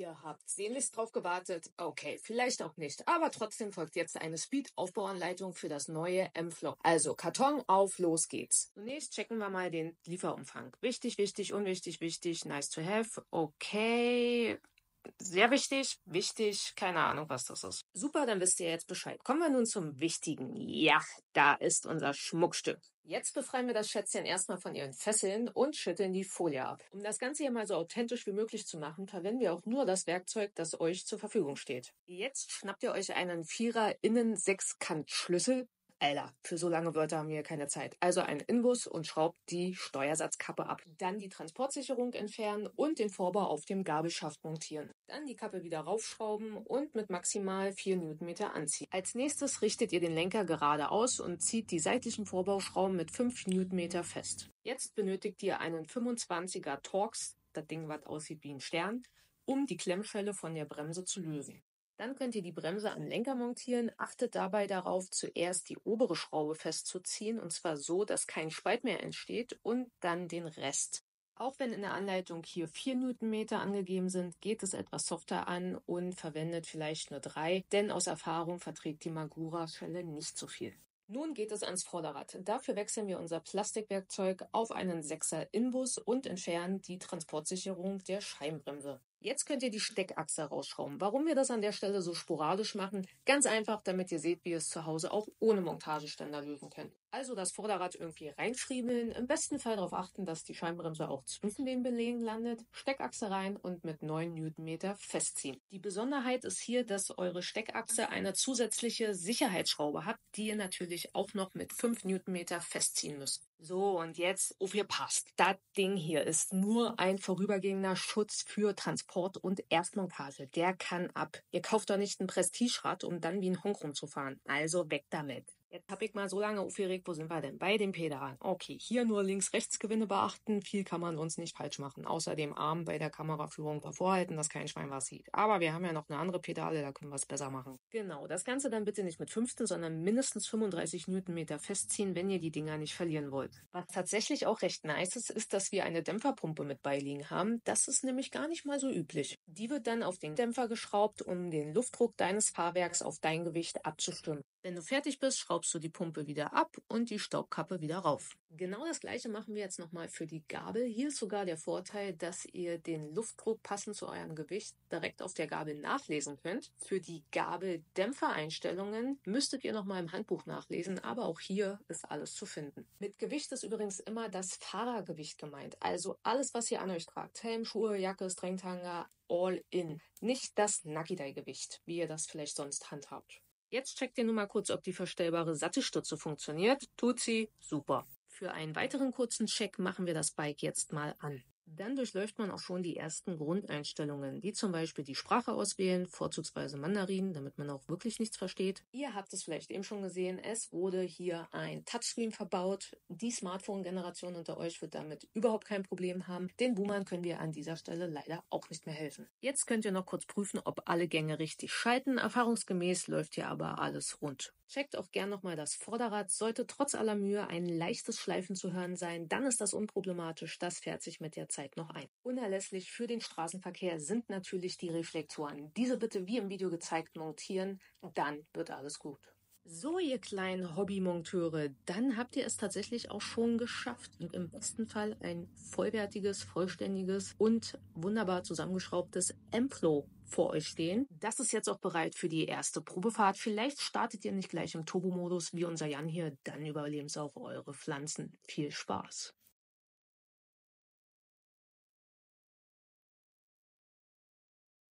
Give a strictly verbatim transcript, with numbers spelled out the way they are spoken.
Ihr habt sehnlichst drauf gewartet. Okay, vielleicht auch nicht. Aber trotzdem folgt jetzt eine Speed-Aufbauanleitung für das neue M-Flock. Also Karton auf, los geht's. Zunächst checken wir mal den Lieferumfang. Wichtig, wichtig, unwichtig, wichtig, nice to have. Okay. Sehr wichtig, wichtig, keine Ahnung, was das ist. Super, dann wisst ihr jetzt Bescheid. Kommen wir nun zum Wichtigen. Ja, da ist unser Schmuckstück. Jetzt befreien wir das Schätzchen erstmal von ihren Fesseln und schütteln die Folie ab. Um das Ganze hier mal so authentisch wie möglich zu machen, verwenden wir auch nur das Werkzeug, das euch zur Verfügung steht. Jetzt schnappt ihr euch einen Vierer Innen-Sechskant-Schlüssel. Alter, für so lange Wörter haben wir keine Zeit. Also einen Inbus und schraubt die Steuersatzkappe ab. Dann die Transportsicherung entfernen und den Vorbau auf dem Gabelschaft montieren. Dann die Kappe wieder raufschrauben und mit maximal vier Newtonmeter anziehen. Als nächstes richtet ihr den Lenker geradeaus und zieht die seitlichen Vorbauschrauben mit fünf Newtonmeter fest. Jetzt benötigt ihr einen fünfundzwanziger Torx, das Ding, was aussieht wie ein Stern, um die Klemmschelle von der Bremse zu lösen. Dann könnt ihr die Bremse am Lenker montieren. Achtet dabei darauf, zuerst die obere Schraube festzuziehen, und zwar so, dass kein Spalt mehr entsteht, und dann den Rest. Auch wenn in der Anleitung hier vier Newtonmeter angegeben sind, geht es etwas softer an und verwendet vielleicht nur drei, denn aus Erfahrung verträgt die Magura-Schelle nicht so viel. Nun geht es ans Vorderrad. Dafür wechseln wir unser Plastikwerkzeug auf einen sechser Inbus und entfernen die Transportsicherung der Scheibenbremse. Jetzt könnt ihr die Steckachse rausschrauben. Warum wir das an der Stelle so sporadisch machen? Ganz einfach, damit ihr seht, wie ihr es zu Hause auch ohne Montageständer lösen könnt. Also das Vorderrad irgendwie reinfriebeln, im besten Fall darauf achten, dass die Scheibenbremse auch zwischen den Belegen landet, Steckachse rein und mit neun Newtonmeter festziehen. Die Besonderheit ist hier, dass eure Steckachse eine zusätzliche Sicherheitsschraube hat, die ihr natürlich auch noch mit fünf Newtonmeter festziehen müsst. So, und jetzt, auf ihr passt. Das Ding hier ist nur ein vorübergehender Schutz für Transport und Erstmontage. Der kann ab. Ihr kauft doch nicht ein Prestigerad, um dann wie ein Honk rumzufahren. Also weg damit. Jetzt habe ich mal so lange aufgeregt, wo sind wir denn? Bei den Pedalen. Okay, hier nur Links-Rechts-Gewinne beachten. Viel kann man uns nicht falsch machen. Außer dem Arm bei der Kameraführung vorhalten, dass kein Schwein was sieht. Aber wir haben ja noch eine andere Pedale, da können wir es besser machen. Genau, das Ganze dann bitte nicht mit fünfzehn, sondern mindestens fünfunddreißig Newtonmeter festziehen, wenn ihr die Dinger nicht verlieren wollt. Was tatsächlich auch recht nice ist, ist, dass wir eine Dämpferpumpe mit beiliegen haben. Das ist nämlich gar nicht mal so üblich. Die wird dann auf den Dämpfer geschraubt, um den Luftdruck deines Fahrwerks auf dein Gewicht abzustimmen. Wenn du fertig bist, schraubst du die Pumpe wieder ab und die Staubkappe wieder rauf. Genau das gleiche machen wir jetzt nochmal für die Gabel. Hier ist sogar der Vorteil, dass ihr den Luftdruck passend zu eurem Gewicht direkt auf der Gabel nachlesen könnt. Für die Gabeldämpfereinstellungen müsstet ihr nochmal im Handbuch nachlesen, aber auch hier ist alles zu finden. Mit Gewicht ist übrigens immer das Fahrergewicht gemeint. Also alles, was ihr an euch tragt. Helm, Schuhe, Jacke, Stringtanger, all in. Nicht das Nakidai-Gewicht, wie ihr das vielleicht sonst handhabt. Jetzt checkt ihr nur mal kurz, ob die verstellbare Sattelstütze funktioniert. Tut sie, super. Für einen weiteren kurzen Check machen wir das Bike jetzt mal an. Dann durchläuft man auch schon die ersten Grundeinstellungen, wie zum Beispiel die Sprache auswählen, vorzugsweise Mandarin, damit man auch wirklich nichts versteht. Ihr habt es vielleicht eben schon gesehen, es wurde hier ein Touchscreen verbaut. Die Smartphone-Generation unter euch wird damit überhaupt kein Problem haben. Den Boomern können wir an dieser Stelle leider auch nicht mehr helfen. Jetzt könnt ihr noch kurz prüfen, ob alle Gänge richtig schalten. Erfahrungsgemäß läuft hier aber alles rund. Checkt auch gern nochmal das Vorderrad. Sollte trotz aller Mühe ein leichtes Schleifen zu hören sein, dann ist das unproblematisch. Das fährt sich mit der Zeit noch ein. Unerlässlich für den Straßenverkehr sind natürlich die Reflektoren. Diese bitte wie im Video gezeigt montieren, dann wird alles gut. So, ihr kleinen Hobbymonteure, dann habt ihr es tatsächlich auch schon geschafft und im besten Fall ein vollwertiges, vollständiges und wunderbar zusammengeschraubtes M-Flow vor euch stehen. Das ist jetzt auch bereit für die erste Probefahrt. Vielleicht startet ihr nicht gleich im Turbo-Modus wie unser Jan hier, dann überleben es auch eure Pflanzen. Viel Spaß!